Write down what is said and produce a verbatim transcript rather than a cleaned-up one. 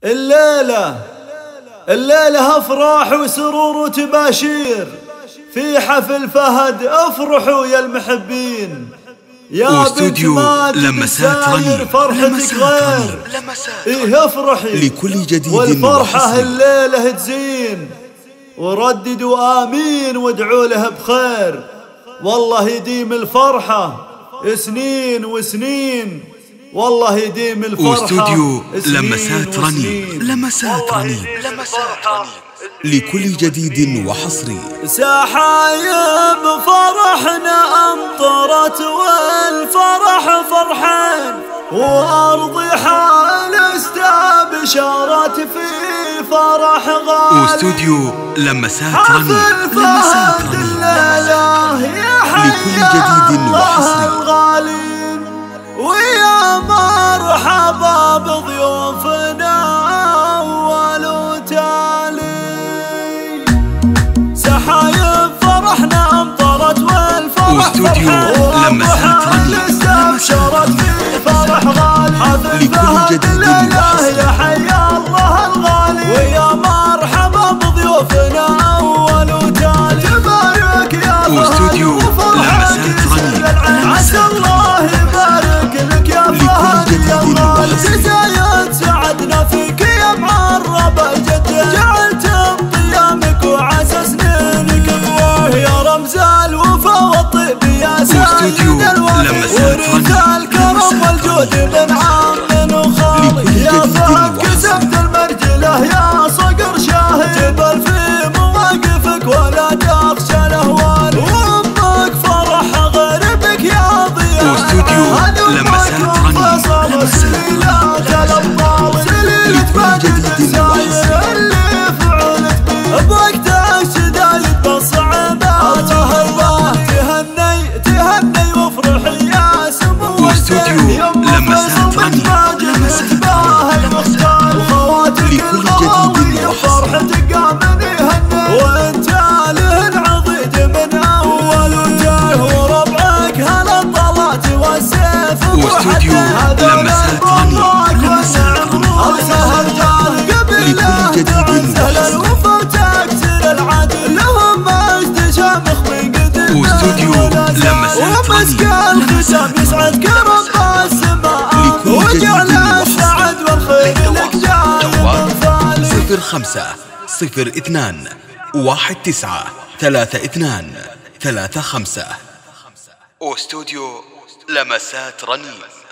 الليلة الليلة افراح وسرور وتباشير في حفل فهد. افرحوا يا المحبين يا بنت ماجد الساير، فرحتك غير. ايه افرحي لكل جديد والفرحة الليلة تزين، ورددوا آمين وادعوا له بخير. والله يديم الفرحة سنين وسنين، والله يديم الفرحة. واستوديو لمسات رنين، لمسات رنين، لمسات رنين لكل جديد وحصري. سحايب فرحنا أمطرت والفرح فرحين، وأرض حال استبشرت في فرح غالي. واستوديو لمسات رنين، لمسات رنين لكل جديد وحصري. ويا مرحبا بضيوفنا أول وتالي، سحايب فرحنا أمطرت والفرح فرحين، استبشرت في فرح غالي. حفل فهد لله يا حي الله الغالي، ويا مرحبا بضيوفنا أول وتالي. تبارك يا فهد وفرحتك عسى الله يبارك لك يا فهد يا الغالي. جزايا سعدنا فيك يا معرب الجد، جعلت بقيامك وعسى سنينك قواه، يا رمز الوفا والطيب يا سيد الوالي، ورث الكرم والجود من عم وخالي. يا فهد كسبت المرجله يا صقر شاهي، جبل في مواقفك ولا تخشى الاهوال، وامك فرح غير بك يا ضياء. واستوديو لمسات رنين، لمسات الابطال سليلة ماجد الساير اللي فعلت بيه بوقتها الشدايد بالصعبات. الله الله تهني تهني وافرحي يا سمو واستوديو لمسات رنين، لمسات المختار، وخواتك الغالية وفرحتك قام يهني، وانت له عضيد من اول وجاه، وربعك هلا الطلات والسيف واستوديو لمسات رنين، لمسات رنين لكل جديد وحصري. وتكسر العدل لهم مجد شامخ من قدر، واستوديو لمسات ومسك رنين، الختام يسعدك رب السماء، وجعل السعد والخير لك جاي. صفر خمسة صفر اثنان واحد تسعة ثلاثة اثنان ثلاثة خمسة. واستوديو لمسات رنين.